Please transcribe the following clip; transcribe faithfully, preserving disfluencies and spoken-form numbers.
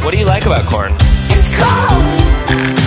What do you like about corn? It's cold.